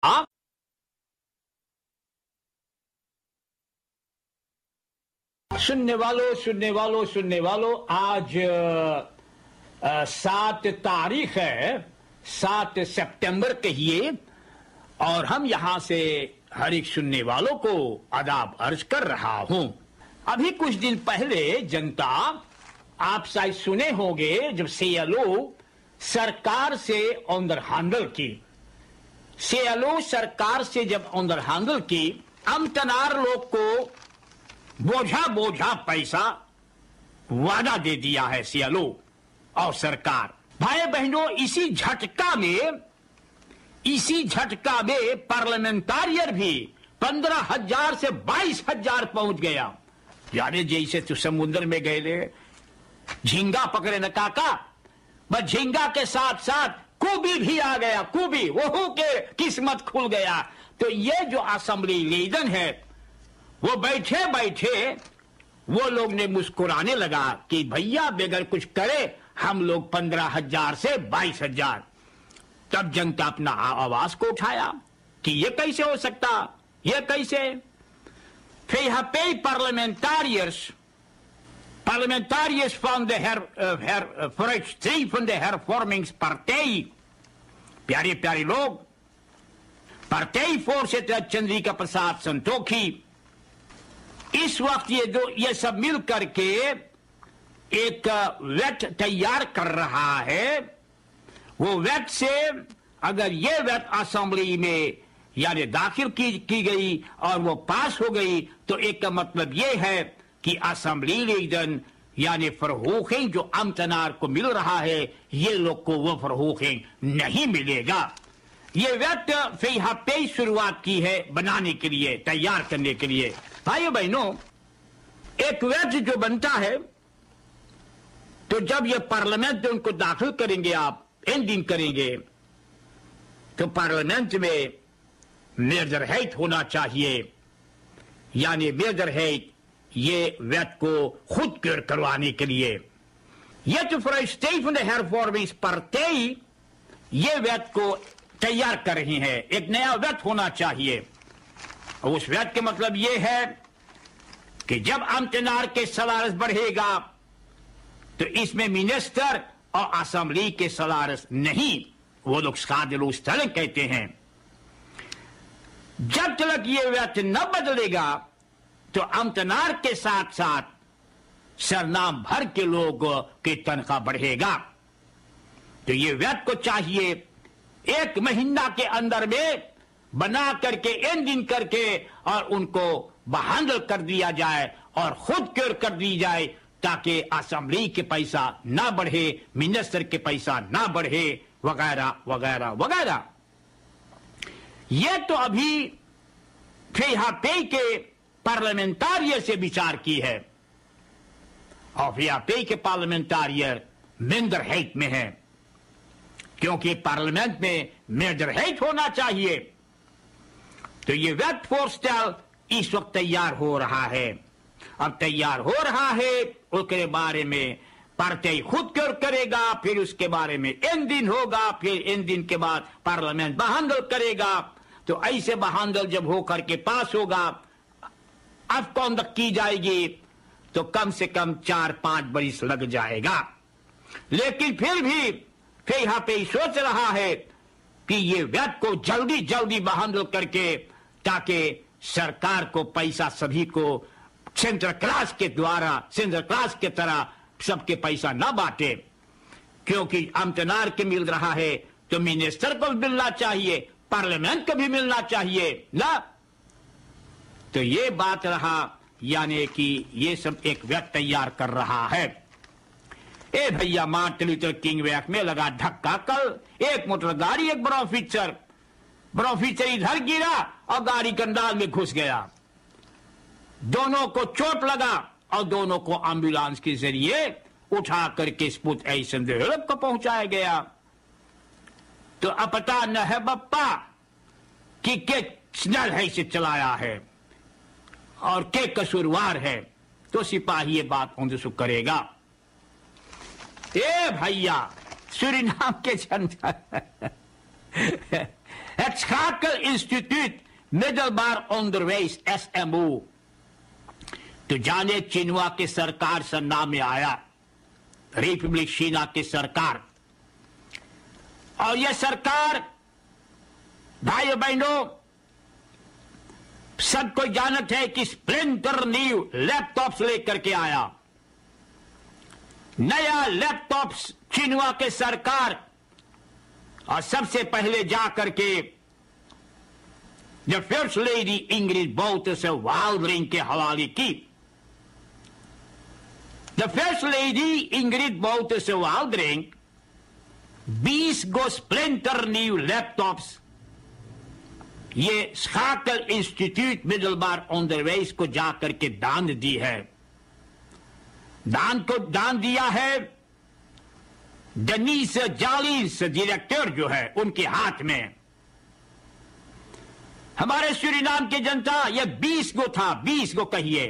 आप सुनने वालों आज 7 तारीख है, 7 सितंबर कहिए, और हम यहां से हर एक सुनने वालों को आदाब अर्ज कर रहा हूं। अभी कुछ दिन पहले जनता, आप शायद सुने होंगे, जब सीएलओ सरकार से ऑनर हैंडल की, सीएलओ सरकार से जब ऑनर हैंडल की, अमतनार लोग को बोझा पैसा वादा दे दिया है सीएलओ और सरकार। भाई बहनों, इसी झटका में पार्लियामेंटारियर भी 15,000 से 22,000 पहुंच गया। यानी जैसे तू समुद्र में गए ले, झींगा पकड़े न काका, बस झींगा के साथ साथ कुबी भी आ गया, कुबी वो के किस्मत खुल गया। तो ये जो असेंबली लीडर है, वो बैठे बैठे वो लोग ने मुस्कुराने लगा कि भैया बगैर कुछ करे हम लोग 15,000 से 22,000। तब जनता अपना आवाज को उठाया कि ये कैसे हो सकता, ये कैसे। फिर यहाँ पे parlementariërs van de hervormingspartij, प्यारे लोग, पार्टी voorzitter चंद्रिका प्रसाद संतोखी, इस वक्त ये सब मिल करके एक वेट तैयार कर रहा है। वो वेट से अगर ये वेट असेंबली में यानी दाखिल की गई और वो पास हो गई, तो एक का मतलब ये है कि असेंबली लीडर यानी फरहूखिंग जो अमतनार को मिल रहा है, ये लोग को वो फरहूखिंग नहीं मिलेगा। ये वेट फिर यहाँ पे शुरुआत की है बनाने के लिए, तैयार करने के लिए। भाइयों बहनों, एक वेट जो बनता है, तो जब ये पार्लियामेंट में उनको दाखिल करेंगे, आप एंडिंग करेंगे, तो पार्लियामेंट में मेजर हेट होना चाहिए। यानी मेजर हेट ये वेट को खुद क्योर करवाने के लिए, ये तो फॉर van de hervormingspartij ये वेट को तैयार कर रही है। एक नया वेट होना चाहिए, और उस वेट के मतलब ये है कि जब अमतनार के सलारस बढ़ेगा, तो इसमें मिनिस्टर और असेंबली के सलारस नहीं, वो लोग स्कादिलुस्तलन कहते हैं। जब तक ये वेट न बदलेगा, तो अमतनार के साथ साथ सरनाम भर के लोग की तनख्वाह बढ़ेगा। तो ये वेट को चाहिए 1 महीना के अंदर में बना करके एंडिंग करके और उनको बहाल कर दिया जाए और खुद क्योर कर दी जाए, ताकि असेंबली के पैसा ना बढ़े, मिनिस्टर के पैसा ना बढ़े, वगैरह वगैरह वगैरह। ये तो अभी यहाँ पे के पार्लियामेंटारियर से विचार की है, और यहाँ पे के पार्लियामेंटारियर मिंदर हेट में है, क्योंकि पार्लियामेंट में मेजर हेट होना चाहिए। तो ये वेट फोर्स्टल इस वक्त तैयार हो रहा है। अब तैयार हो रहा है, उसके बारे में पार्टी खुद क्योर करेगा, फिर उसके बारे में एन दिन होगा, फिर एन दिन के बाद पार्लियामेंट बहाल करेगा। तो ऐसे बहाल जब हो करके पास होगा, अब कॉन्डक्ट की जाएगी, तो कम से कम 4-5 बरिस लग जाएगा। लेकिन फिर यहाँ पे सोच रहा है कि ये वेट को जल्दी जल्दी बहाल करके, ताकि सरकार को पैसा सभी को सेंट्रल क्लास के द्वारा, सेंट्रल क्लास के तरह सबके पैसा ना बांटे, क्योंकि अमतनार के मिल रहा है तो मिनिस्टर को भी मिलना चाहिए, पार्लियामेंट को भी मिलना चाहिए ना। तो ये बात रहा, यानी कि ये सब एक वेट तैयार कर रहा है। ए भैया, मार्टिन लूथर किंग वैक में लगा धक्का। कल एक मोटर गाड़ी, एक बड़ा ऑफिसर इधर गिरा और गाड़ी कंडाल में घुस गया। दोनों को चोट लगा और दोनों को एम्बुलेंस के जरिए उठा करके स्पुत ऐसन को पहुंचाया गया। तो अब पता न है बप्पा कि के स्नल है से चलाया है और के कसूरवार है। तो सिपाही ये बात उनसे करेगा। ए भैया, सूरीनाम के जनता Het Schakelinstituut Middelbaar Onderwijs SMO तो जाने चिनवा की सरकार सन्ना में आया, रिपब्लिक चीना की सरकार। और यह सरकार भाइयों बहनों सबको जानत है कि स्प्लिंटर न्यू लैपटॉप्स लेकर के आया। नया लैपटॉप्स चिनवा के सरकार, और सबसे पहले जाकर के the first lady Ingrid Bouterse Waldring के हवाले की। The first lady Ingrid Bouterse Waldring 20 गो स्प्लिंटर न्यू लैपटॉप्स ये स्काkel इंस्टीट्यूट मिडलबार ऑनडरwijs को जाकर के दान दी है। दान दिया है डनीस जालिस डायरेक्टर जो है उनके हाथ में। हमारे सूरीनाम की जनता ये 20 गो था, 20 गो कहिए।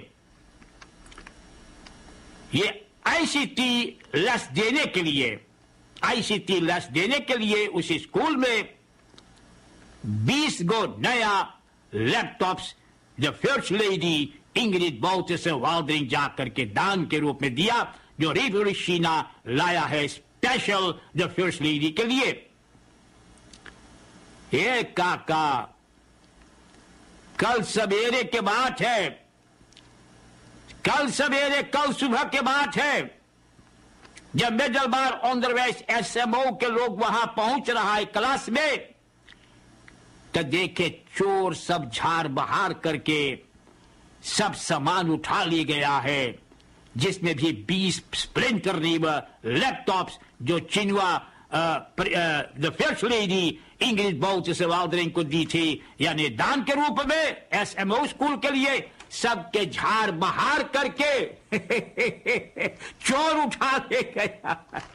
ये आईसीटी लेस देने के लिए, आईसीटी लेस देने के लिए उस स्कूल में 20 गो नया laptops the first lady Ingrid Bouterse Waldring जाकर के दान के रूप में दिया, जो रिपब्लिक चीना लाया है स्पेशल द फर्स्ट लेडी के लिए। ये काका कल सवेरे के बात है, कल सवेरे कल सुबह के बात है, जब मिडलबार ऑनडरwijs एसएमओ के लोग वहां पहुंच रहा है क्लास में, तो देखे चोर सब झाड़ बहार करके सब सामान उठा ली गया है, जिसमें भी 20 स्प्लिंटर लैपटॉप्स जो चिनवा the first lady Ingrid Bouterse Waldring को दी थी, यानी दान के रूप में एसएमओ स्कूल के लिए, सबके झाड़ बहार करके चोर उठा ले गया।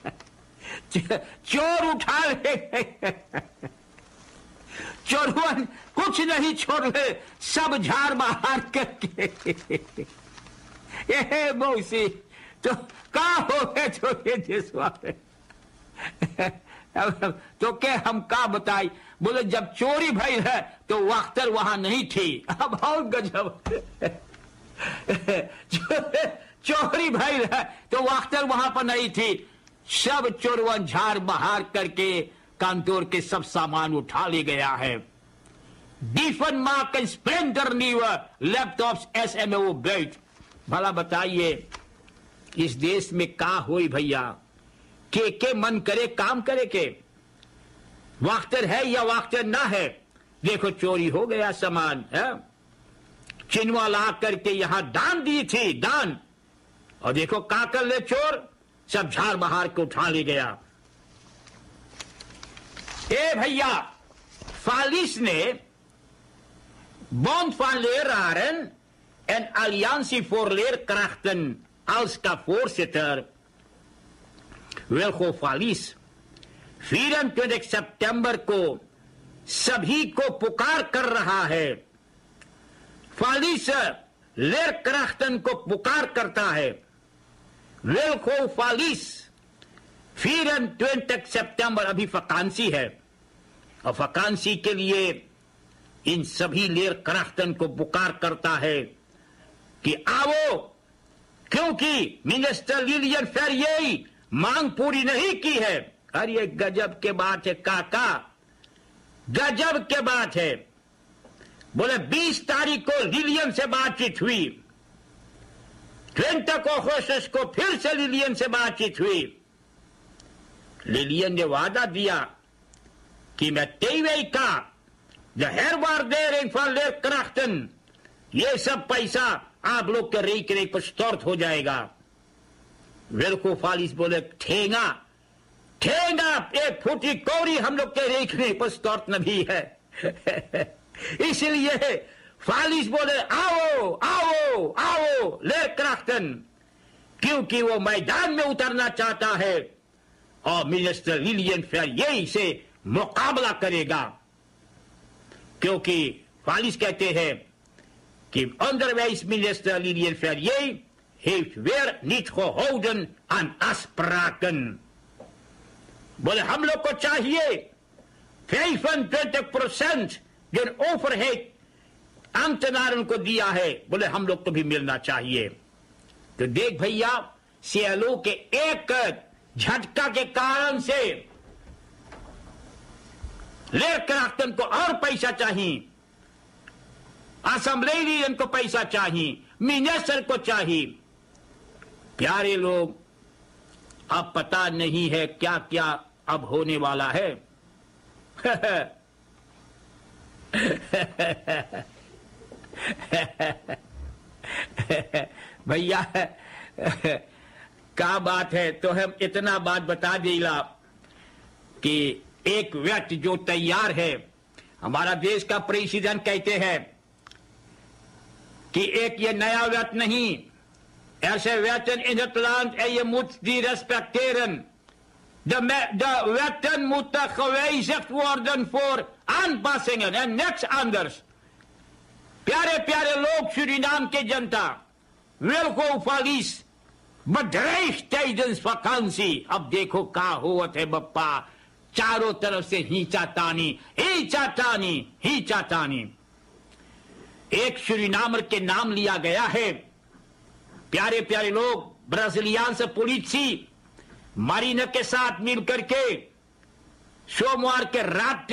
चोर उठा ले गया। चोरवन कुछ नहीं छोड़ ले, सब झाड़ बहार करके। ये मौसी तो कहा हो गए तो ये देशवा में तो क्या हम का बताई। बोले जब चोरी भई है तो वाख्तर वहां नहीं थी। अब और गजब चोरी भई है तो वाख्तर वहां पर नहीं थी। सब चोरवन झाड़ बहार करके कांतोर के सब सामान उठा ले गया है। डिफन मार्क एंड स्प्लेंडर न्यू लैपटॉप्स एसएमओ बेल्ट। भला बताइए इस देश में का होई भैया, के मन करे काम करे के, वाख्तर है या वाख्तर ना है। देखो चोरी हो गया सामान है, चिनवा ला करके यहां दान दी थी दान, और देखो का कर ले चोर, सब झाड़ बहार के उठा ले गया। ए भैया फालिस ने Bond van leraren en Alliantie voor Leerkrachten als का voorzitter Wilgo Falis 24 सितंबर को सभी को पुकार कर रहा है। फालिस लेरक्राफ्टन को पुकार करता है। विल्को फालिस 24 सितंबर अभी वैकेंसी है, और वैकेंसी के लिए इन सभी लेरक्राफ्टन को पुकार करता है कि आओ, क्योंकि मिनिस्टर लिलियन फेरिये मांग पूरी नहीं की है। अरे गजब के बात है काका, गजब के बात है। बोले 20 तारीख को लिलियन से बातचीत हुई, 20 अगस्त को फिर से लिलियन से बातचीत हुई। लिलियन ने वादा दिया कि मैं तेईवे का द herwaardering van leerkrachten, ये सब पैसा आप लोग के रेकरे को स्टोर्ट हो जाएगा। विल्को फालिस बोले ठेंगा ठेंगा, एक फुटी कौड़ी हम लोग के रेकरे पर स्टोर्ट नहीं है। इसलिए फालिस बोले आओ आओ आओ लेरक्राफ्टन, क्योंकि वो मैदान में उतरना चाहता है और मिनिस्टर लिलियन फेरिये से मुकाबला करेगा। क्योंकि फालिस कहते हैं कि onderwijs minister Lilian Ferrier heeft weer niet gehouden aan afspraken। बोले हम लोग को चाहिए 25% जो overhead ambtenaren को दिया है, बोले हम लोग को भी मिलना चाहिए। तो देख भैया, CLO के एक झटका के कारण से लेकर को और पैसा चाहिए, असेंबली को पैसा चाहिए, मिनिस्टर को चाहिए। प्यारे लोग, अब पता नहीं है क्या क्या अब होने वाला है। भैया क्या बात है, तो हम इतना बात बता देला कि एक व्यक्ति जो तैयार है, हमारा देश का प्रेसिडेंट कहते हैं कि एक ये नया व्यक्ति नहीं, ऐसे व्यक्ति in het land en je moet die respecteren. De wetten moeten gewijzigd worden voor aanpassingen en niks anders. प्यारे प्यारे लोग, सूरीनाम के जनता, Wilco verlies bedreigd tijdens vakantie. अब देखो क्या होत है बप्पा, चारों तरफ से हींचातानी हींचातानी हींचातानी। एक सूरीनामर के नाम लिया गया है। प्यारे प्यारे लोग, ब्राजीलियन से पुलिसी मारीना के साथ मिलकर के सोमवार के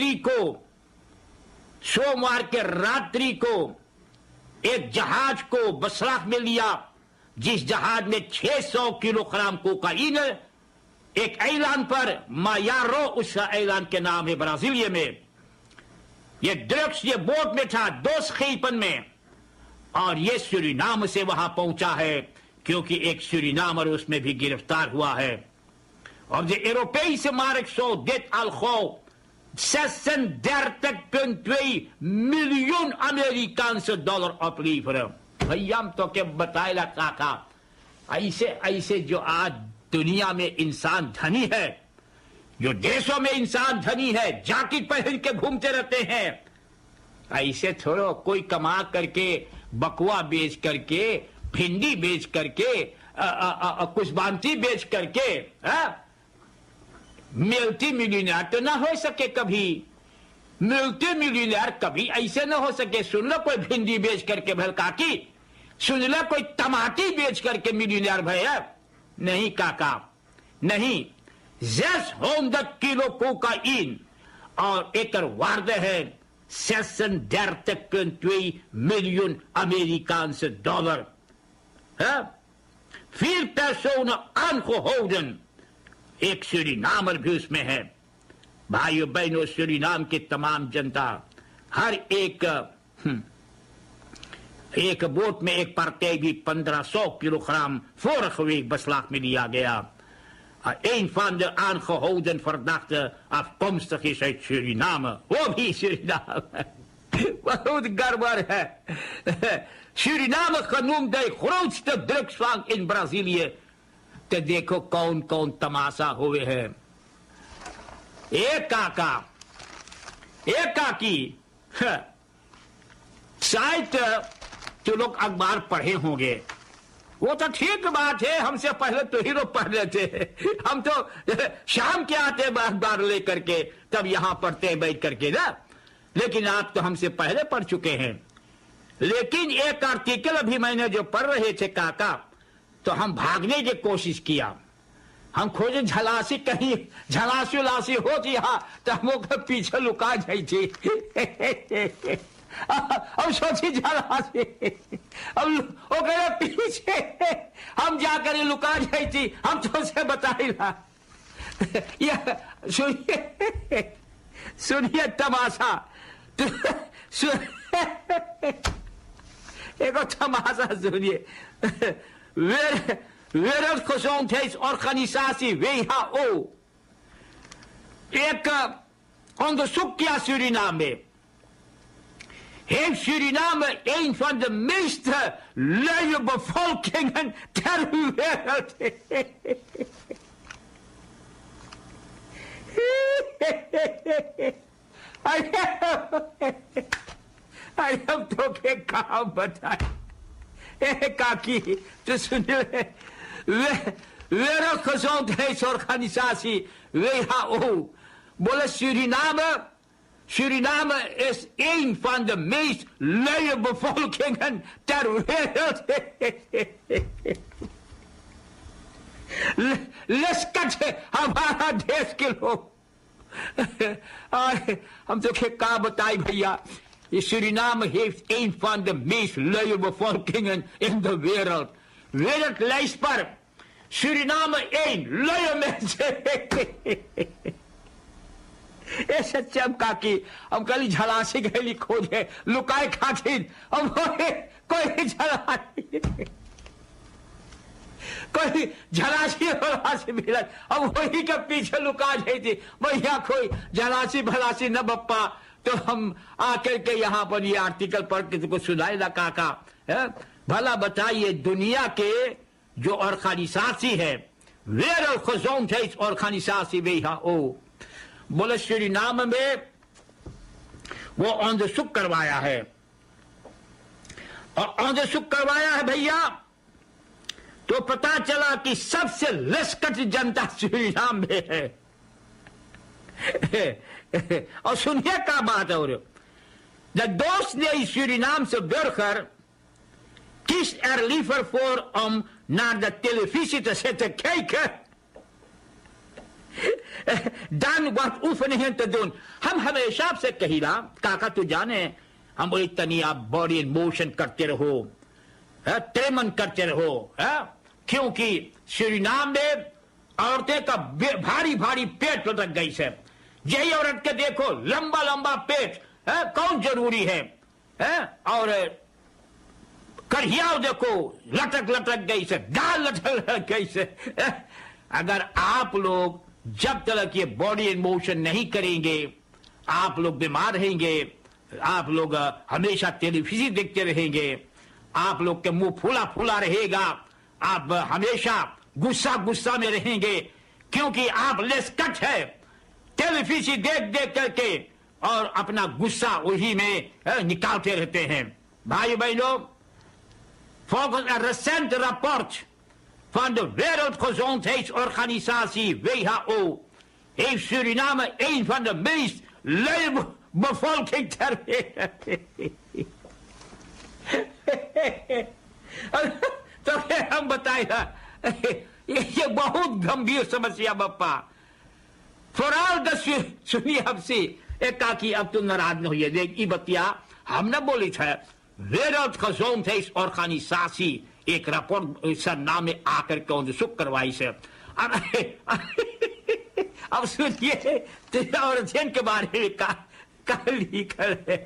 रात्रि को एक जहाज को बसराख में लिया, जिस जहाज में 600 किलोग्राम कोकाइन, एक ऐलान पर मायारो उसका ऐलान के नाम है ब्राजीलिया में। ये ड्रग्स ये बोट में था, 2 schepen में, और ये सूरीनाम से वहां पहुंचा है, क्योंकि एक सूरीनामर उसमें भी गिरफ्तार हुआ है। और de Europese markt zou dit al gauw 36,2 miljoen Amerikaanse dollar opleveren। भैया हम तो क्या बताएला काका, ऐसे जो आज दुनिया में इंसान धनी है, जो देशों में इंसान धनी है, जैकेट पहन के घूमते रहते हैं, ऐसे थोड़ा कोई कमा करके, बकुआ बेच करके, भिंडी बेच करके, कुछ बांती बेच करके मिलती मिलीनियर तो ना हो सके कभी। मिलती मिलीनियर कभी ऐसे ना हो सके। सुन लो कोई भिंडी बेच करके भल काकी, सुन लो कोई टमाटी बेच करके मिलीनियर भैया, नहीं काका नहीं। 600 किलो कोकाइन और एक waarde है 36,2 miljoen Amerikaanse dollar। 4 personen aangehouden, एक सूरीनामर भी उसमें है। भाइयों बहनों, सूरीनाम की तमाम जनता, हर एक बोट में एक partij भी 1500 किलोग्राम vorige week beslag में लिया गया। Een van de aangehouden verdachten afkomstig is uit Suriname। वो भी Suriname, बहुत गड़बड़ है। Suriname genoemd de grootste drugsvang in Brazilië। तो देखो कौन कौन तमाशा हुए हैं। एक काकी, शायद जो लोग अखबार पढ़े होंगे, वो तो ठीक बात है, हमसे पहले तो ही लोग पढ़ लेते हैं। हम तो शाम के आते अखबार लेकर के, तब यहां पढ़ते हैं बैठ करके ना, लेकिन आप तो हमसे पहले पढ़ चुके हैं। लेकिन एक आर्टिकल अभी मैंने जो पढ़ रहे थे काका, तो हम भागने की कोशिश किया, हम खोजे झलासी, कहीं झलासी उलासी होती यहाँ तो हम पीछे लुका जाई थी। अब सोची झलासी, अब वो कह पीछे हम जाकर लुका जाई थी, हम तो उसे बताइला। सुनिए तमाशा, एक तमाशा सुनिए। Wereldgezondheidsorganisatie WHO एक onderzoek किया Suriname। Heeft Suriname een van de meest luie bevolkingen ter wereld? हम तो के काम बताए काकी, तो सुनिए, Wereldgezondheidsorganisatie WHO बोले Suriname Suriname is een van de meest luie bevolkingen ter wereld. लश्कर है हमारा देश के लोग। हम तो क्या बताएं भैया, Suriname heeft een van de meest luie bevolkingen in de wereld. Wereldlijst पर Suriname één luie mensen। ऐसे चमका की हम कल झलासी गली खोजे लुकाए खातिर हम कोई झलासी मिला, अब वही के पीछे लुका जाती थी भैया कोई झलासी भलासी न बप्पा। तो हम आकर के यहाँ पर ये आर्टिकल पढ़ के तुमको सुनाए ना काका। भला बताइए दुनिया के जो ऑर्गेनाइजेशन है वेरेldgezondheid organisatie WHO, बोले सूरीनाम में वो onderzoek करवाया है, और onderzoek करवाया है भैया, तो पता चला कि सबसे लश्कर जनता सूरीनाम में है। और सुनिए क्या बात है, de doorsnee Surinaamse burger kiest liever voor om naar de televisie te zitten kijken dan wat oefeningen te doen। हम हमेशा से कहिला काका तू जाने हम वही तनी आप बॉडी इन मोशन करते रहो, ट्रेमन करते रहो, क्योंकि सूरीनाम में औरतें का भारी भारी पेट लटक गई से। यही औरत के देखो लंबा लंबा पेट कौन जरूरी है, और कढ़िया देखो लटक लटक गई से, गाल लटक गई से। अगर आप लोग जब तक ये बॉडी इन मोशन नहीं करेंगे आप लोग बीमार रहेंगे, आप लोग हमेशा टेलीविजन देखते रहेंगे, आप लोग के मुंह फूला फूला रहेगा, आप हमेशा गुस्सा गुस्सा में रहेंगे, क्योंकि आप लेस्कट है टेलीविजन देख देख करके और अपना गुस्सा वही में निकालते रहते हैं। भाई बहनों, volgens een recent rapport van de Wereldgezondheidsorganisatie WHO heeft Suriname een van de meest luie bevolking ter wereld। तो हम बताएगा ये बहुत गंभीर समस्या बप्पा। फॉरऑल द सुनिए हमसे एक काकी, अब तुम नाराज न होइए, देख ये बतिया हम न बोली था। Wereldgezondheidsorganisatie एक rapport सर नाम में आकर के onderzoek करवाई से। अब सुनिए और जन के बारे में का लिखल है,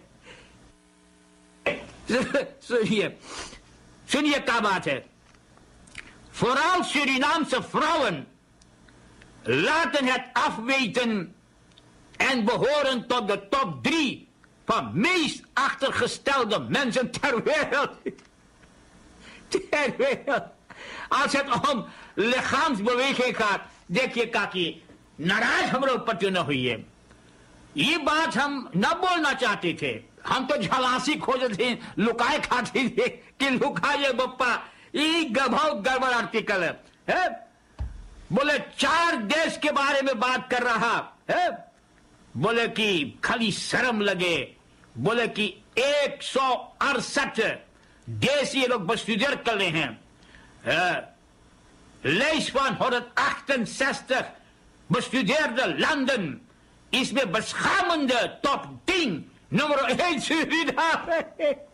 सुनिए क्या बात है। Vooral Surinaamse vrouwen laten het afweten en behoren tot de top 3 van meest achtergestelde mensen ter wereld। ter wereld। als het om lichaamsbeweging gaat, देखिए काकी नाराज हमारे ऊपर क्यों न हुई है। ये बात हम न बोलना चाहते थे, हम तो झलासी खोज थे, लुकाए खाते थे कि लुकाए बप्पा। ये बहुत गड़बड़ आर्टिकल है। बोले 4 देश के बारे में बात कर रहा है, बोले कि खाली शर्म लगे, बोले कि 168 देश ये लोग bestudeerd कर रहे हैं। lijst van 168 bestudeerde landen, इसमें beschamende top 10 nummer 1 Suriname।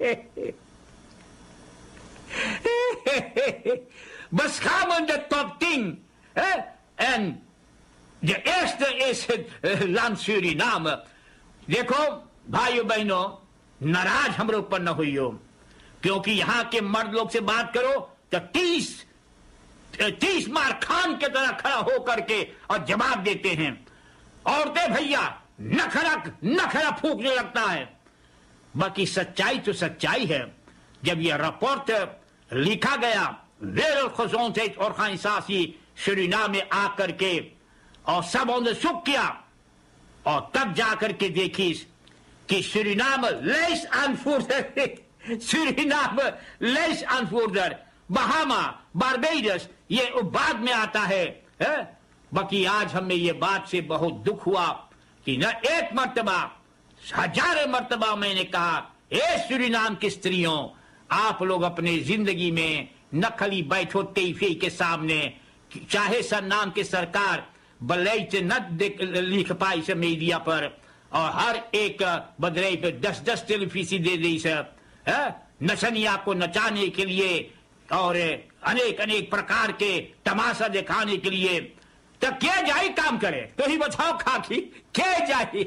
beschamende top 10, en de eerste is het land Suriname। देखो भाइयों बहनों, नाराज हमारे ऊपर न हुई, क्योंकि यहां के मर्द लोग से बात करो तो 30 मार खान की तरह खड़ा होकर के और जवाब देते हैं। औरतें भैया नखरा फूकने लगता है। बाकी सच्चाई तो सच्चाई है। जब यह रिपोर्ट लिखा गया Wereldgezondheidsorganisatie सूरीनाम में आकर के और सब onderzoek किया, और तब जाकर के देखी कि Suriname lijst aanvoerder Suriname lijst aanvoerder Bahamas Barbados ये बाद में आता है। बाकी आज हमें ये बात से बहुत दुख हुआ कि न एक मर्तबा हजारों मर्तबा मैंने कहा, ए सूरीनाम की स्त्रियों, आप लोग अपने जिंदगी में नकली बैठो तैफी के सामने, चाहे सरनाम की सरकार बलैच न लिख पाई से मीडिया पर, और हर एक बदले पे 10-10 टेलीफीसी दे दी सब नचनिया को नचाने के लिए और अनेक अनेक प्रकार के तमाशा दिखाने के लिए, तो क्या जाए काम करे? तो ही बताओ खाकी, क्या जाए?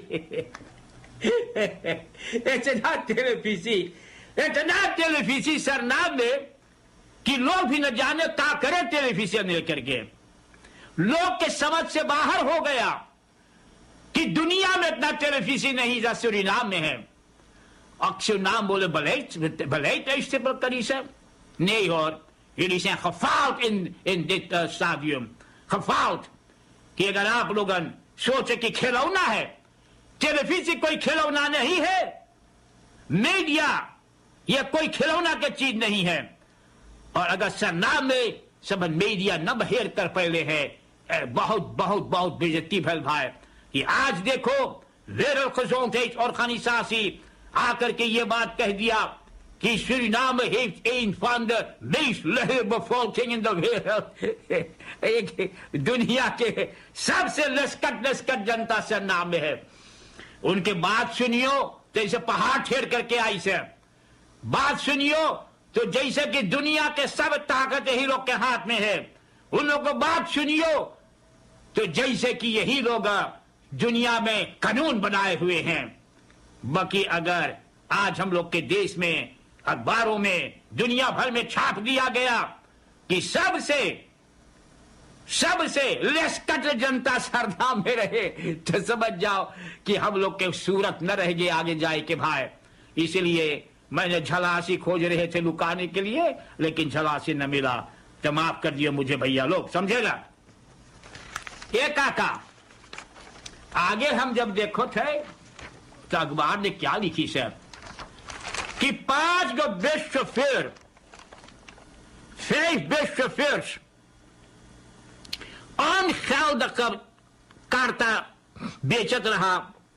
इतना टेलीफीसी सरनाम में कि लोग भी न जाने क्या करे टेलीविजन लेकर के। लोग के समझ से बाहर हो गया कि दुनिया में इतना टेलीविजन नहीं जैसे सूरीनाम में है। Suriname willen beleid uitstippelen, nee hoor, jullie zijn gefaald in dit stadium. Gefaald. कि अगर आप लोग सोचे कि खिलौना है, टेलीविजन कोई खिलौना नहीं है, मीडिया यह कोई खिलौना की चीज नहीं है। और अगर सरनाम में सब मीडिया न बहेर कर पहले है, बहुत बहुत बहुत बेइज्जती फैल भाई कि आज देखो Wereldgezondheid Organisatie आकर के ये बात कह दिया कि Suriname heeft een van de meest lui bevolking in de wereld। दुनिया के सबसे लस्कट जनता सरनाम में है। उनके बात सुनियो तो जैसे पहाड़ ठेर करके आई से, बात सुनियो तो जैसे कि दुनिया के सब ताकत यही लोग के हाथ में है। उन लोगों को बात सुनियो तो जैसे कि यही लोग दुनिया में कानून बनाए हुए हैं। बाकी अगर आज हम लोग के देश में अखबारों में दुनिया भर में छाप दिया गया कि सबसे लेस्कट जनता सरनाम में रहे, तो समझ जाओ कि हम लोग के सूरत न रह गए आगे जाए के भाई। इसलिए मैंने झलासी खोज रहे थे लुकाने के लिए, लेकिन झलासी न मिला, तो माफ कर दिए मुझे भैया लोग, समझेगा। ये काका आगे हम जब देखो थे तो अखबार ने क्या लिखी सर कि 5 विश्व फेयर, 5 विश्व फेयर्स ongeldige kaarten बेचत रहा,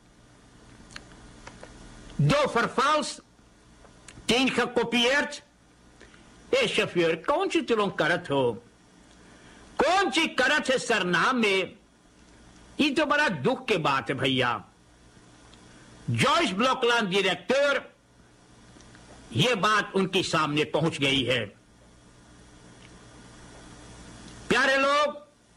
2 vervalst, 10 gekopieerd। ए शफीर कौन सी तुम करत हो, कौन सी करत है सरनाम में? ये तो बड़ा दुख की बात है भैया। जॉइस ब्लॉकलैंड डायरेक्टर, ये बात उनके सामने पहुंच गई है। प्यारे लोग,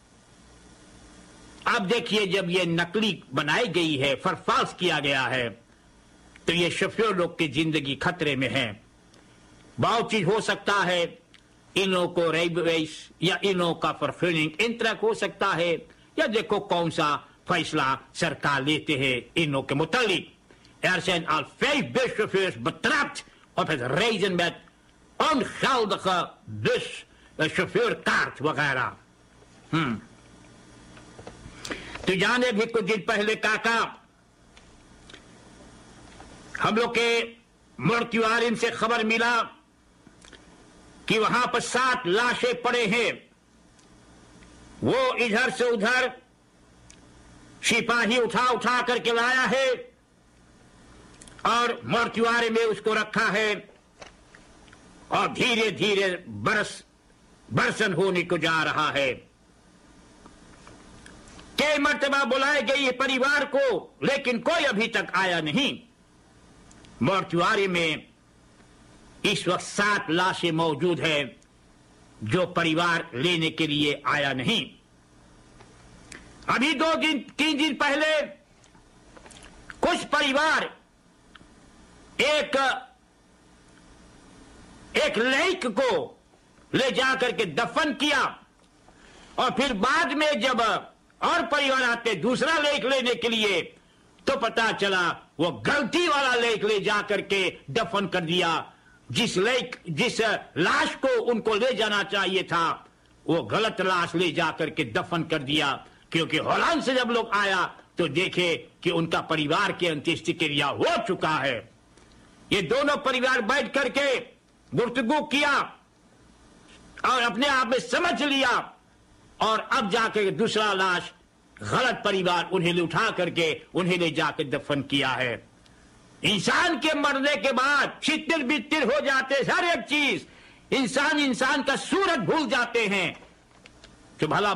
अब देखिए जब ये नकली बनाई गई है, फरफास किया गया है, तो ये शफीर लोग की जिंदगी खतरे में है। बहुत चीज हो सकता है, इन लोगों को रेबवेस या इन लोगों का फरफिलिंग इंटरक हो सकता है, या देखो कौन सा फैसला सरकार लेते हैं इन लोगों के मुतालिक। Er zijn al 5 buschauffeurs betrapt op het reizen met ongeldige buschauffeurkaart वगैरह। तो जाने भी कुछ दिन पहले काका हम लोग के मुर्त्युआरिन से खबर मिला कि वहां पर 7 लाशें पड़े हैं। वो इधर से उधर सिपाही उठा करके लाया है और मोर्चुआरी में उसको रखा है, और धीरे धीरे बरसन होने को जा रहा है। कई मर्तबा बुलाए गई परिवार को, लेकिन कोई अभी तक आया नहीं। मोर्चुआरी में इस वक्त 7 लाशें मौजूद है जो परिवार लेने के लिए आया नहीं। अभी 2-3 दिन पहले कुछ परिवार एक लड़की को ले जाकर के दफन किया, और फिर बाद में जब और परिवार आते दूसरा लड़की लेने के लिए, तो पता चला वो गलती वाला लड़की ले जाकर के दफन कर दिया। जिस लाश को उनको ले जाना चाहिए था, वो गलत लाश ले जाकर के दफन कर दिया। क्योंकि हॉलैंड से जब लोग आया तो देखे कि उनका परिवार की अंत्येष्टि क्रिया हो चुका है। ये दोनों परिवार बैठ करके गुफ्तगू किया और अपने आप में समझ लिया, और अब जाकर दूसरा लाश गलत परिवार उन्हें उठा करके उन्हें ले जाकर दफन किया है। इंसान के मरने के बाद छितिर बितिर हो जाते हर एक चीज, इंसान का सूरत भूल जाते हैं। तो भला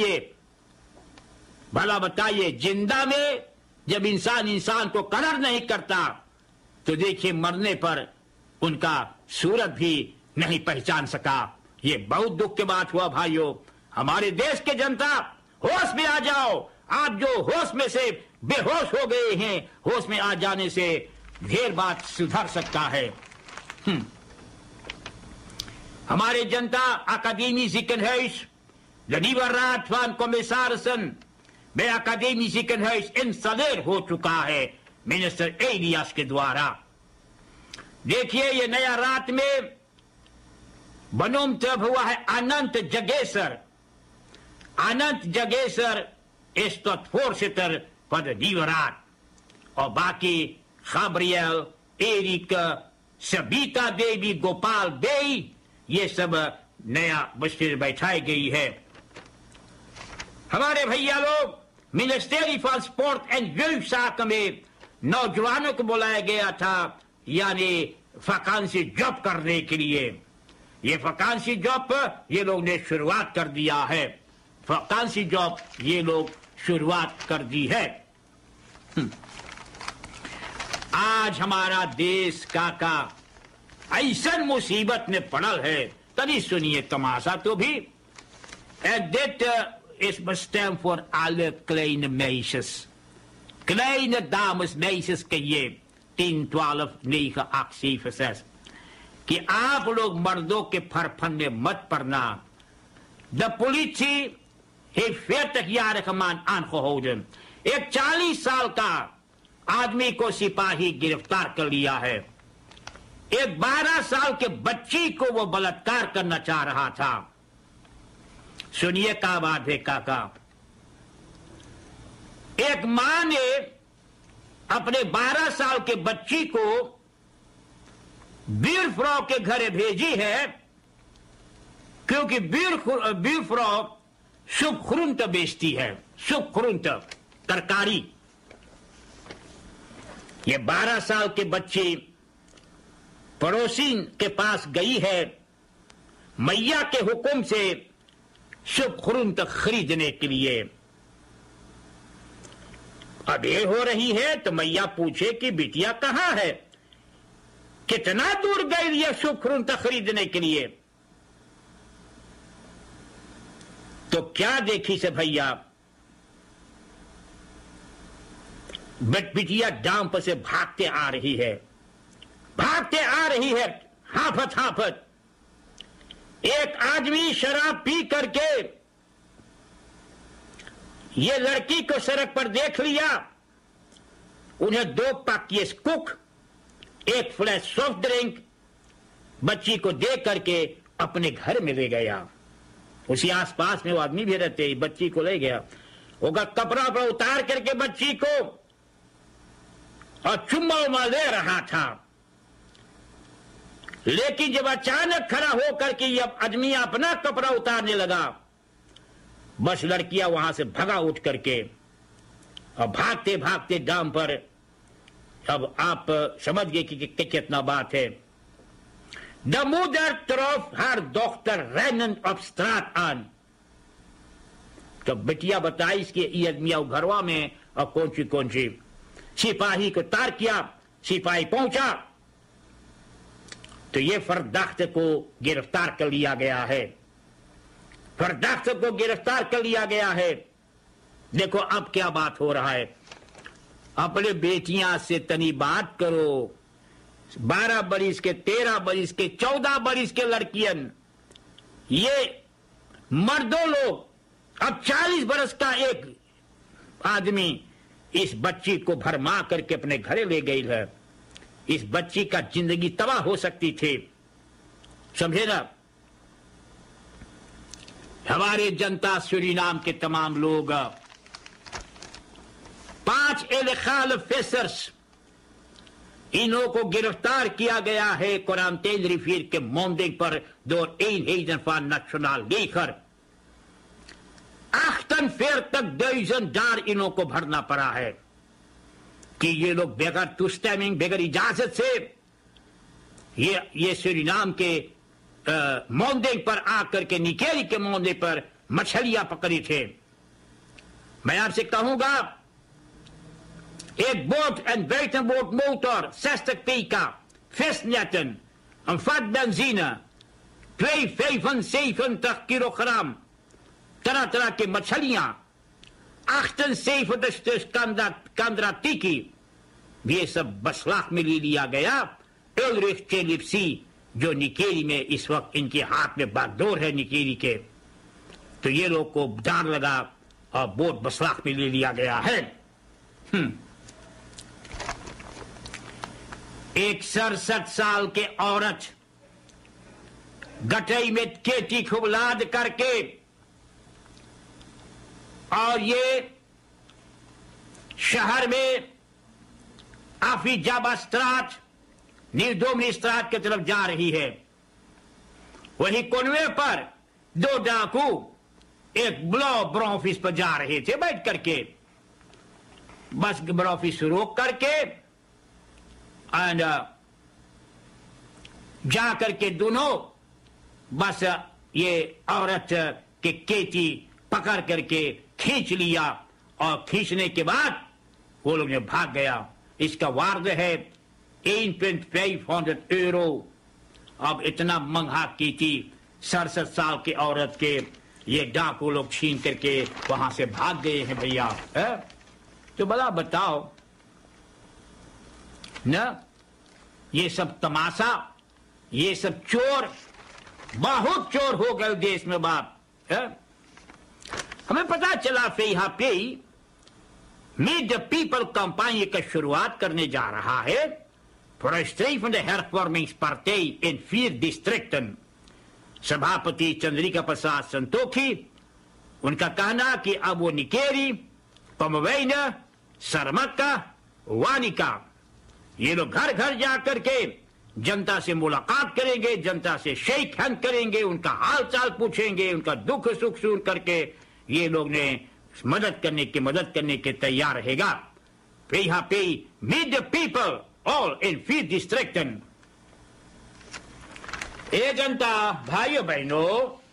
बताइए जिंदा में जब इंसान को कदर नहीं करता, तो देखिए मरने पर उनका सूरत भी नहीं पहचान सका। ये बहुत दुख की बात हुआ भाइयों। हमारे देश के जनता, होश में आ जाओ। आप जो होश में से बेहोश हो गए हैं, होश में आ जाने से ढेर बात सुधर सकता है। हमारे जनता Akademie Ziekenhuis, de nieuwe raad van commissarissen bij Akademie Ziekenhuis installeer हो चुका है मिनिस्टर एलियास के द्वारा। देखिए ये नया रात में बenoemd हुआ है Anant Jagesar is tot voorzitter van de nieuwe raad, और बाकी Gabriel, Erika, सबीता देवी, गोपाल देई, ये सब नया बस्ती बैठाई गई है। हमारे भैया लोग ministry for sport and youth में नौजवानों को बुलाया गया था, यानी वैकेंसी जॉब करने के लिए। ये वैकेंसी जॉब ये लोग ने शुरुआत कर दिया है। वैकेंसी जॉब ये लोग शुरुआत कर दी है। आज हमारा देश का ऐसा मुसीबत में पड़ल है, तभी सुनिए तमाशा तो भी। dit is bestemd voor alle kleine meisjes. Kleine dames, meisjes ken je 10, 12, 9, 8, 7, 6. कि आप लोग मर्दों के फरफन में मत पड़ना। De politie heeft 40-jarige man aangehouden। एक 40 साल का आदमी को सिपाही गिरफ्तार कर लिया है। एक 12 साल के बच्ची को वो बलात्कार करना चाह रहा था। सुनिए क्या बात है काका। एक मां ने अपने 12 साल के बच्ची को बीरफ्रॉ के घर भेजी है, क्योंकि बीरफ्रॉ सुखरुंत बेचती है, सुखरुंत तरकारी। ये 12 साल के बच्ची पड़ोसी के पास गई है मैया के हुक्म से सुखरुंत खरीदने के लिए। अब ये हो रही है तो मैया पूछे कि बिटिया कहां है, कितना दूर गई ये सुखरुंत खरीदने के लिए। तो क्या देखी से भैया, बिटिया डांप से भागते आ रही है, हाफत। एक आदमी शराब पी करके ये लड़की को सड़क पर देख लिया, उन्हें 2 पाकिए कुक, 1 फ्लैश सॉफ्ट ड्रिंक बच्ची को दे करके अपने घर में ले गया। उसी आसपास में वो आदमी भी रहते, बच्ची को ले गया। होगा कपड़ा पर उतार करके बच्ची को और चुम्मा ले रहा था, लेकिन जब अचानक खड़ा होकर के जब आदमी अपना कपड़ा उतारने लगा, बस लड़कियां वहां से भगा उठ करके और भागते भागते डाम पर। अब आप समझ गए कि कितना बात है। De moeder trof haar dochter rennend op straat aan। तो बिटिया बताई इसके आदमिया घरवा में और कौन सी सिपाही को तार किया। सिपाही पहुंचा तो ये फरदाख्त को गिरफ्तार कर लिया गया है। देखो अब क्या बात हो रहा है। अपने बेटियां से तनी बात करो। 12 बरिस के, 13 बरिस के, 14 बरिस के लड़कियन, ये मर्दों लोग। अब 40 बरस का एक आदमी इस बच्ची को भरमा करके अपने घरे ले गई है। इस बच्ची का जिंदगी तबाह हो सकती थी, समझे ना। हमारे जनता सूरीनाम के तमाम लोग 5 इलेगाल फिशर्स, इन्हों को गिरफ्तार किया गया है क्वारंटाइन रिफीर के मोमडिंग पर door eenheden van nationaal leger। 48.000 daar इन्हों को भरना पड़ा है। कि ये लोग बगैर टूस्टैमिंग, बगैर इजाजत से ये सूरीनाम के मोंदे पर आकर के, निकेरी के मोंदे पर मछलियां पकड़ी थे। मैं आपसे कहूंगा, एक boat en buitenbootmotor 60 pk, visnetten, een vat benzine, 275 kilogram, तरह की मछलियां, 78 स्टेज कंद्रातिकी, ये सब बसलाख में ले लिया गया। उल्रिच चेलिप्सी जो निकेरी में इस वक्त इनके हाथ में बागडोर है निकेरी के, तो ये लोग को डर लगा और बोट बसलाख में ले लिया गया है। एक 67 साल के औरत गटई में केटी खूब लाद करके, और ये शहर में आफिजाबास्त्राट, निर्दोमिस्त्राट की तरफ जा रही है। वही कोनवे पर दो डाकू एक ब्रॉफिस पर जा रहे थे बैठ करके, बस ब्रॉफिस रोक करके एंड जा करके दोनों बस ये औरत के केटी पकड़ करके खींच लिया, और खींचने के बाद वो लोग ने भाग गया। इसका वार्ड है 1,500 €। अब इतना महंगा की थी 67 साल की औरत के ये डाकू लोग छीन करके वहां से भाग गए हैं भैया। तो भला बताओ न, ये सब तमाशा, ये सब चोर, बहुत चोर हो गए देश में बाप। हमें पता चला फिर यहाँ पे मीट द पीपल कंपानी का शुरुआत करने जा रहा है। Vooruitstrevende hervormingspartij in 4 districten। सभापति चंद्रिका प्रसाद संतोखी, उनका कहना कि अब वो निकेरी, पमवैना, सरमक्का, वानिका, ये लोग घर घर जाकर के जनता से मुलाकात करेंगे, जनता से शेक हैंड करेंगे, उनका हाल चाल पूछेंगे, उनका दुख सुख सुन करके ये लोग ने मदद करने के तैयार रहेगा। फिर यहाँ पे meet the people all in 4 district. ये जनता भाइयों बहनों,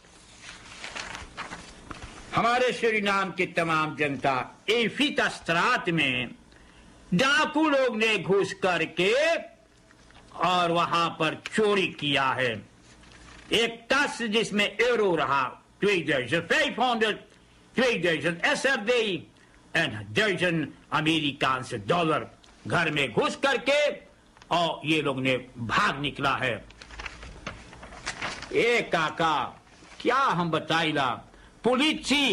हमारे सूरीनाम की तमाम जनता एफिता स्त्रात में डाकू लोग ने घुस करके और वहां पर चोरी किया है। एक टस जिसमें एरो रहा 2,500, 2,000 SRD एंड 1,000 अमेरिकान डॉलर घर में घुस करके और ये लोग ने भाग निकला है। ए काका क्या हम बताइला, पुलिसी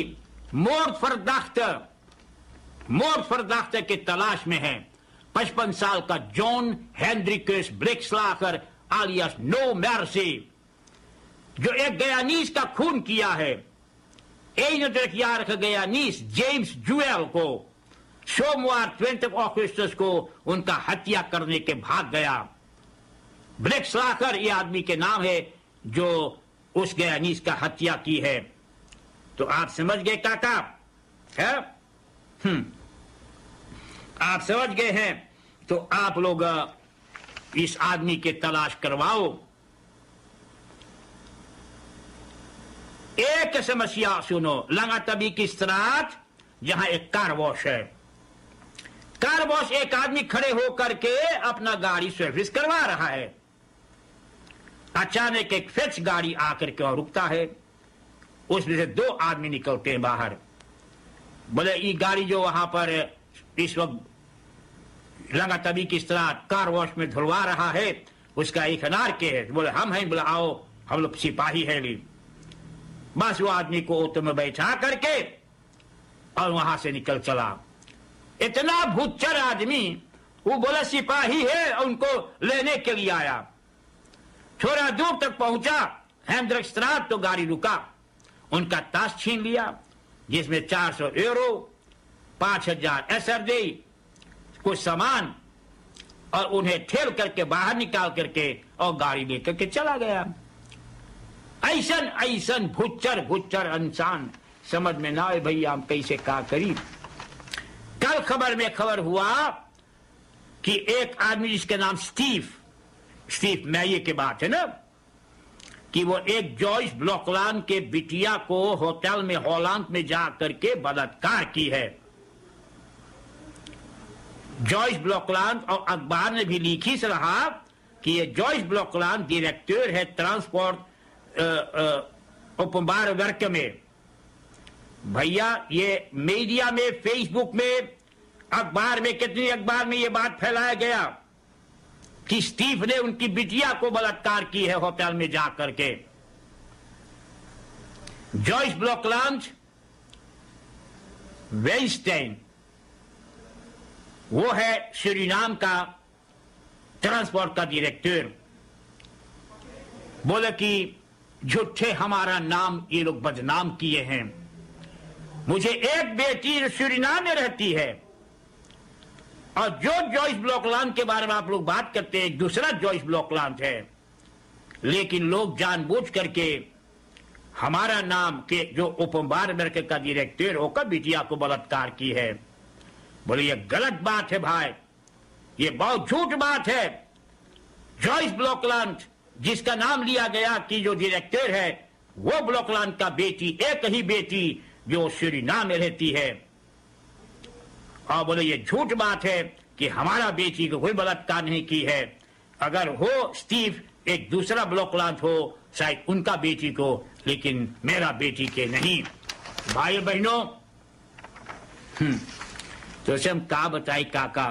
मोर्डverdachte के तलाश में है। 55 साल का John Henricus Blikslager alias no mercy, जो एक गयानीस का खून किया है। 31-jarige गयानीस जेम्स जुएल को सोमवार 20 अगस्त को उनका हत्या करने के भाग गया। ब्लिक्सलाकर ये आदमी के नाम है जो उस गयानीस का हत्या की है। तो आप समझ गए काका है? आप समझ गए हैं तो आप लोग इस आदमी के तलाश करवाओ। एक समस्या सुनो, लंगातबी की स्त्रात जहां एक कार वॉश है। कार वॉश एक आदमी खड़े होकर के अपना गाड़ी सर्विस करवा रहा है। अचानक एक फिच गाड़ी आकर के और रुकता है। उसमें से 2 आदमी निकलते हैं बाहर। बोले ये गाड़ी जो वहां पर इस वक्त लंगातबी की स्त्रात कार वॉश में धुलवा रहा है उसका एक अनार के है। बोले हम हैं। बोले आओ हम लोग सिपाही है। ली बस वो आदमी को ऑटो में बैठा करके और वहां से निकल चला। इतना भुच्चर आदमी, वो बोला सिपाही है और उनको लेने के लिए आया। थोड़ा दूर तक पहुंचा हेंड्रिक्सstraat तो गाड़ी रुका। उनका ताश छीन लिया जिसमें 400 €, 5,000 SRD, कुछ सामान, और उन्हें ठेल करके बाहर निकाल करके और गाड़ी लेकर के चला गया। ऐसन भुच्चर इंसान समझ में ना आए भैया हम कैसे क्या करी। कल खबर में खबर हुआ कि एक आदमी जिसका नाम स्टीव मैये की बात है ना, कि वो एक जॉइस ब्लॉकलैंड के बिटिया को होटल में हॉलैंड में जा करके बलात्कार की है। जॉइस ब्लॉकलैंड और अखबार ने भी लिखी से रहा कि ये जॉइस ब्लॉकलैंड डायरेक्टर है ट्रांसपोर्ट ओपनबार वर्क में। भैया ये मीडिया में, फेसबुक में, अखबार में, कितनी अखबार में ये बात फैलाया गया कि स्टीव ने उनकी बिटिया को बलात्कार की है होटल में जाकर के। जॉइस ब्लॉकलैंड वेइनस्टाइन, वो है सूरीनाम का ट्रांसपोर्ट का डायरेक्टर, बोले कि झूठे हमारा नाम ये लोग बदनाम किए हैं। मुझे एक बेटी सूरीनाम में रहती है, और जो जॉइस ब्लॉकलैंड के बारे में आप लोग बात करते हैं दूसरा जॉइस ब्लॉकलैंड है, लेकिन लोग जानबूझ करके हमारा नाम के जो ओपनबार अमेरिका का डायरेक्टर होकर बिटिया को बलात्कार की है। बोले ये गलत बात है भाई, ये बहुत झूठ बात है। जॉइस ब्लॉकलैंड जिसका नाम लिया गया कि जो डायरेक्टर है वो ब्लॉकलैंड का बेटी, एक ही बेटी जो सूरीनाम में रहती है। और बोले ये झूठ बात है कि हमारा बेटी को कोई बलात्कार नहीं की है। अगर हो स्टीव एक दूसरा ब्लॉकलैंड हो, शायद उनका बेटी को, लेकिन मेरा बेटी के नहीं। भाई बहनों, तो हम का बताई काका,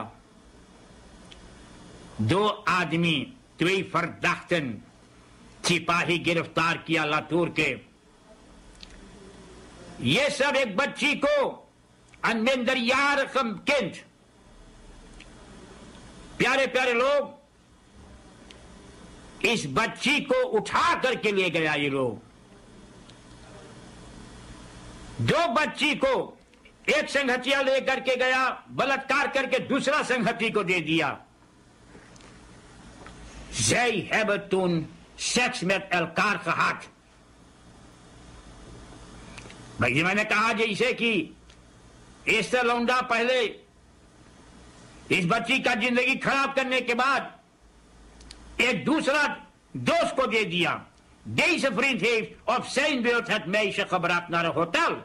दो आदमी त्वी फरदाख्तन सिपाही गिरफ्तार किया लातूर के। ये सब एक बच्ची को अनमेंदर यार किंच, प्यारे प्यारे लोग, इस बच्ची को उठा करके ले गया ये लोग। दो बच्ची को एक संघतिया लेकर के गया, बलात्कार करके दूसरा संघती को दे दिया। Zij hebben toen seks met elkaar gehad। भाई मैंने कहा जैसे कि इससे लौंडा पहले इस बच्ची का जिंदगी खराब करने के बाद एक दूसरा दोस्त को दे दिया। Deze vriend heeft op zijn beurt het meisje gebracht naar een hotel।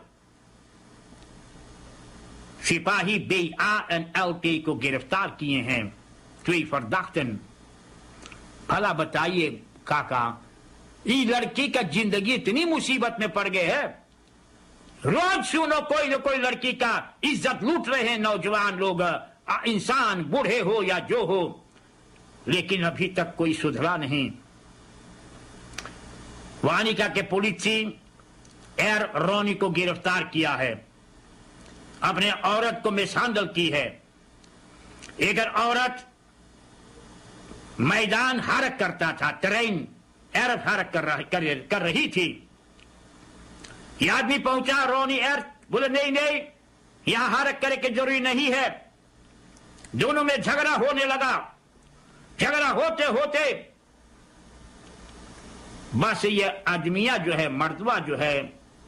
सिपाही BA en LT को गिरफ्तार किए हैं, twee verdachten। भला बताइए काका, ये लड़की का जिंदगी इतनी मुसीबत में पड़ गए है। रोज सुनो कोई न कोई लड़की का इज्जत लूट रहे हैं नौजवान लोग, इंसान बूढ़े हो या जो हो, लेकिन अभी तक कोई सुधरा नहीं। वानिका के पुलिस एर रोनी को गिरफ्तार किया है, अपने औरत को मिसहैंडल की है। एक औरत मैदान हरक करता था, ट्रेन एयर हरक कर रही थी। यह आदमी पहुंचा, रोनी एयर बोले नहीं नहीं, यहां हरक करे की जरूरी नहीं है। दोनों में झगड़ा होने लगा। झगड़ा होते होते बस ये आदमिया जो है, मर्दवा जो है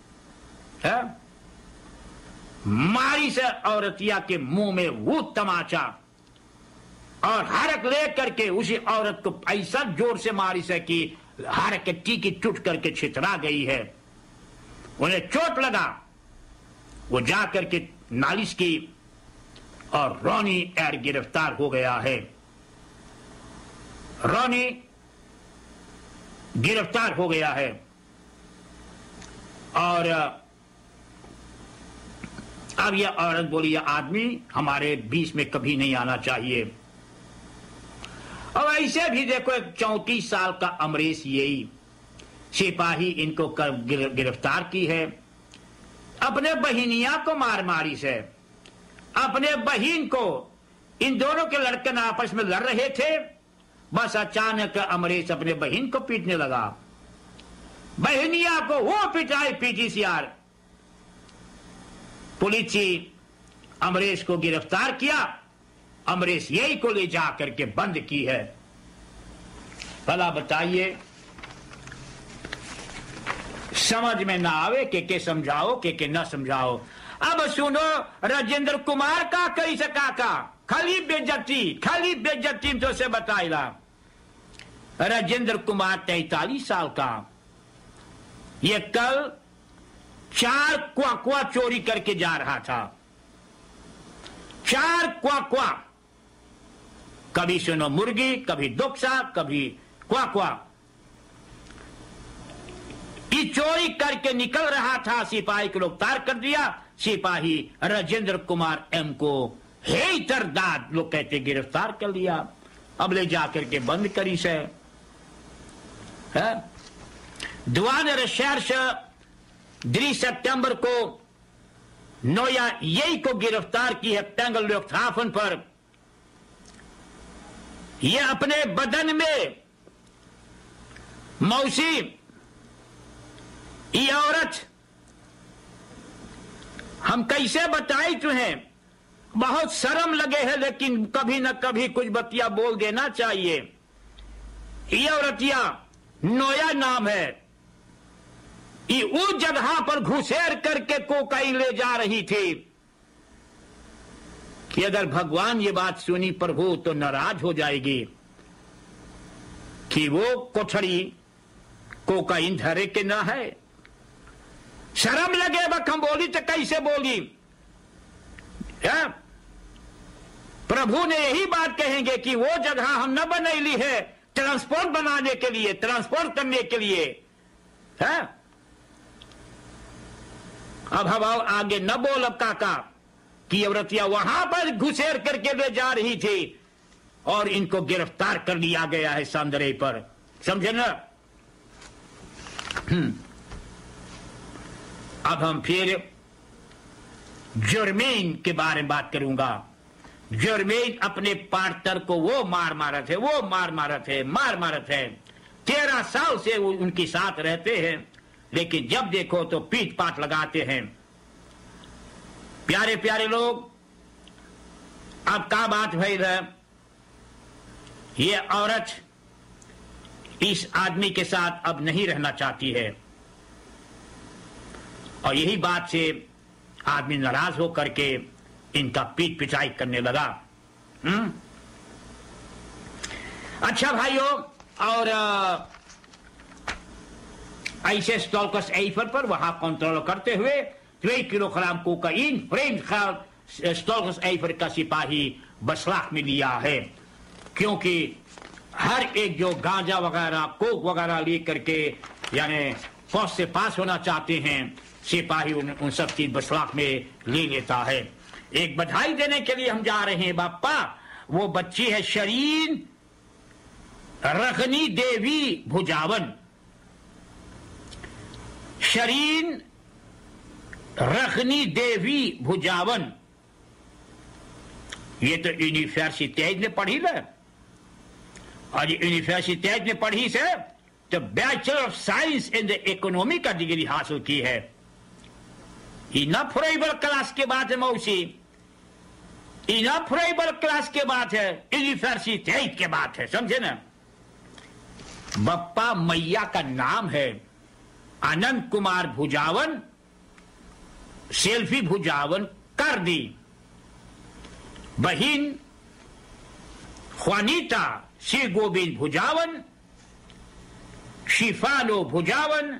मारी से औरतिया के मुंह में वो तमाचा, और हरक ले करके उसी औरत को ऐसा जोर से मारी से कि हरक के टीकी टूट करके छितरा गई है। उन्हें चोट लगा, वो जा करके नालिश की, और रोनी एयर गिरफ्तार हो गया है। रोनी गिरफ्तार हो गया है, और अब यह औरत बोली यह आदमी हमारे बीच में कभी नहीं आना चाहिए। और ऐसे भी देखो, एक 34 साल का अमरीश यही सिपाही इनको गिरफ्तार की है, अपने बहिनिया को मार मारी से। अपने बहन को, इन दोनों के लड़के आपस में लड़ रहे थे, बस अचानक अमरीश अपने बहन को पीटने लगा। बहनिया को वो पिटाई पीटी सी यार। पुलिस अमरीश को गिरफ्तार किया, अमरीश यही को ले जा करके बंद की है। भला बताइए, समझ में ना आवे के समझाओ, के न समझाओ। अब सुनो राजेंद्र कुमार का कैसे काका, खाली बेइज्जती तो से बताइला। राजेंद्र कुमार 43 साल का, ये कल 4 क्वाक्वा चोरी करके जा रहा था। 4 क्वाक्वा, कभी सुनो मुर्गी, कभी दुक्सा, कभी क्वाक्वा। ये चोरी करके निकल रहा था, सिपाही को गिरफ्तार कर दिया। सिपाही राजेंद्र कुमार एम को हेतरदाद लोग कहते गिरफ्तार कर लिया। अब ले जाकर के बंद करी से दुआन रिसर्च 3 सितंबर को नोया यही को गिरफ्तार की है टेंगल लोकथाफन पर। यह अपने बदन में मौसी ये औरत हम कैसे बताई तुम्हें, बहुत शर्म लगे है, लेकिन कभी न कभी कुछ बतिया बोल देना चाहिए। ये औरतिया नोया नाम है, ये उस जगह पर घुसेर करके कोकाइन ले जा रही थी कि अगर भगवान ये बात सुनी प्रभु तो नाराज हो जाएगी कि वो कोठड़ी कोकाइन धरे के ना है। शर्म लगे वक्त हम बोली तो कैसे बोली है? प्रभु ने यही बात कहेंगे कि वो जगह हम न बनैली है ट्रांसपोर्ट बनाने के लिए, ट्रांसपोर्ट करने के लिए है। अब हम आगे न बोल अब काका कि औरतिया वहां पर घुसेर करके ले जा रही थी और इनको गिरफ्तार कर लिया गया है सांदरे पर, समझे ना। अब हम फिर जुर्मीन के बारे में बात करूंगा। जुर्मीन अपने पार्टनर को वो मार मारे थे। 13 साल से वो उनके साथ रहते हैं, लेकिन जब देखो तो पीट पाट लगाते हैं। प्यारे प्यारे लोग, अब क्या बात भई है, ये औरत इस आदमी के साथ अब नहीं रहना चाहती है और यही बात से आदमी नाराज होकर के इनका पीट पिटाई करने लगा। अच्छा भाइयों, और ऐसे स्टॉल्कस एफर पर वहां कंट्रोल करते हुए 2 किलोग्राम कोकाइन फ्रेम स्टॉल्कस एफर का सिपाही बसलाख में लिया है, क्योंकि हर एक जो गांजा वगैरह कोक वगैरह लेकर के यानी फौज से पास होना चाहते हैं, सिपाही उन सब चीज बसलाख में ले लेता है। एक बधाई देने के लिए हम जा रहे हैं बापा, वो बच्ची है शरीन रखनी देवी भुजावन। शरीन रखनी देवी भुजावन, ये तो यूनिवर्सिटी ने पढ़ी ना, और यूनिवर्सिटी ने पढ़ी से तो bachelor of science in the economy का डिग्री हासिल की है। इनफरेबल क्लास के बाद है मौसी, इनफरेबल क्लास के बाद है, यूनिवर्सिटी के बाद है, समझे ना। बप्पा मैया का नाम है अनंत कुमार भुजावन, सेल्फी भुजावन कर दी। बहिन ख्वानीता श्री गोविंद भुजावन, शिफानो भुजावन,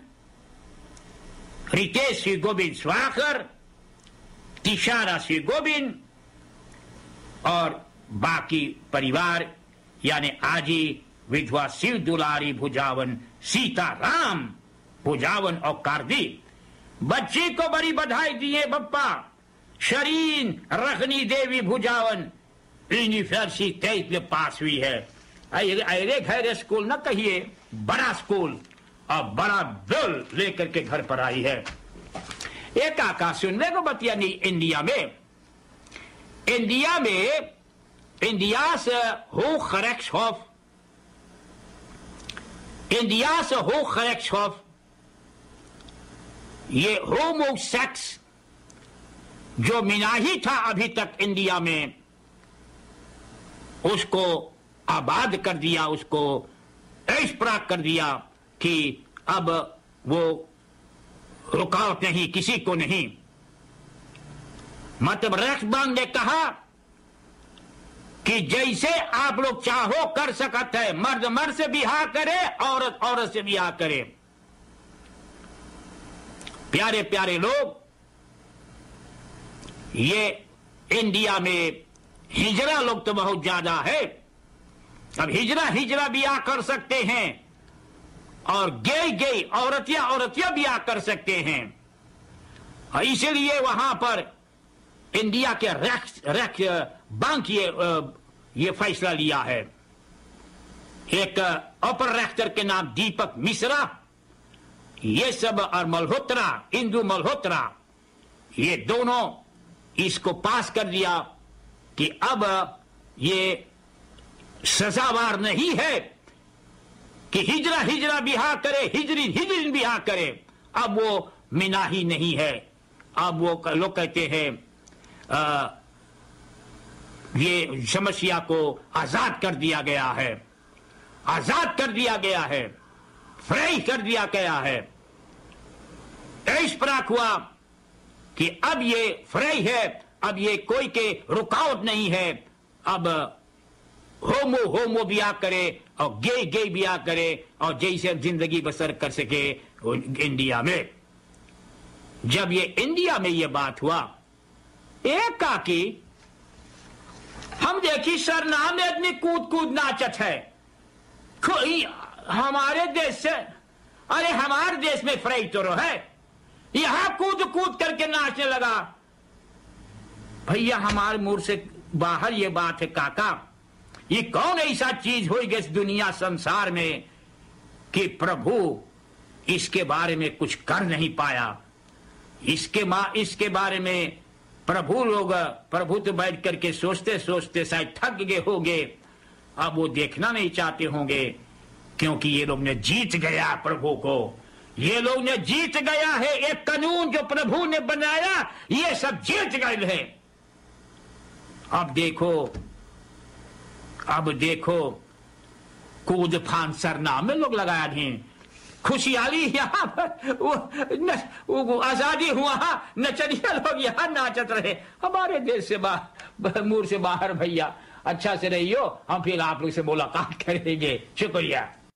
रितेश श्री गोविंद स्वाकर, तिशारा श्री गोविंद और बाकी परिवार यानी आजी विधवा शिव दुलारी भुजावन, सीताराम भुजावन और कार्दी। बच्ची को बड़ी बधाई दिए बप्पा। शरीन रखनी देवी भुजावन यूनिवर्सिटी में पास हुई है। अरे खैर स्कूल न कहिए, बड़ा स्कूल और बड़ा बिल लेकर के घर पर आई है। एक आका सुनने को बतिया नहीं, इंडिया से होखरेक्सहोफ ये होमोसेक्स जो मिनाही था अभी तक इंडिया में, उसको आबाद कर दिया, उसको ऐशप्राक कर दिया कि अब वो रुकावट नहीं, किसी को नहीं। मतलब रेक्सबांग ने कहा कि जैसे आप लोग चाहो कर सकत है, मर्द मर्द से बियाह करे, औरत औरत से बियाह करे। प्यारे प्यारे लोग, ये इंडिया में हिजरा लोग तो बहुत ज्यादा है। अब हिजरा बियाह कर सकते हैं और गे औरतिया बियाह कर सकते हैं। इसलिए वहां पर इंडिया के बैंक ये फैसला लिया है। एक अपर रेक्टर के नाम दीपक मिश्रा, ये सब, और मल्होत्रा, इंदु मल्होत्रा, ये दोनों इसको पास कर दिया कि अब ये सजावार नहीं है कि हिजरा बियाह करे, हिजरीन बियाह करे। अब वो मिनाही नहीं है। अब वो लोग कहते हैं ये समस्या को आजाद कर दिया गया है, आजाद कर दिया गया है, फ्री कर दिया गया है। इस प्रकार हुआ कि अब ये फ्री है, अब ये कोई के रुकावट नहीं है। अब होमो बियाह करे और गे बियाह करे और जैसे जिंदगी बसर कर सके इंडिया में। जब ये इंडिया में ये बात हुआ, एक काकी हम देखी सरनाम में आदमी कूद नाचत है। कोई हमारे देश से, अरे हमारे देश में फ्राई तो है, यहां कूद करके नाचने लगा। भैया हमारे मुंह से बाहर ये बात है काका, ये कौन ऐसा चीज होगी इस दुनिया संसार में कि प्रभु इसके बारे में कुछ कर नहीं पाया। इसके बारे में प्रभु तो बैठ करके सोचते सोचते शायद थक गए होंगे। अब वो देखना नहीं चाहते होंगे, क्योंकि ये लोग ने जीत गया प्रभु को, ये लोग ने जीत गया है। एक कानून जो प्रभु ने बनाया, ये सब जीत गए हैं। अब देखो कूद फान सरनाम में लोग लगाया थे। खुशहाली यहाँ पर वो आजादी हुआ, नचनिया लोग यहाँ नाचत रहे। हमारे देश से मुंह से बाहर भैया, अच्छा से रहियो, हम फिर आप लोग से मुलाकात करेंगे। शुक्रिया।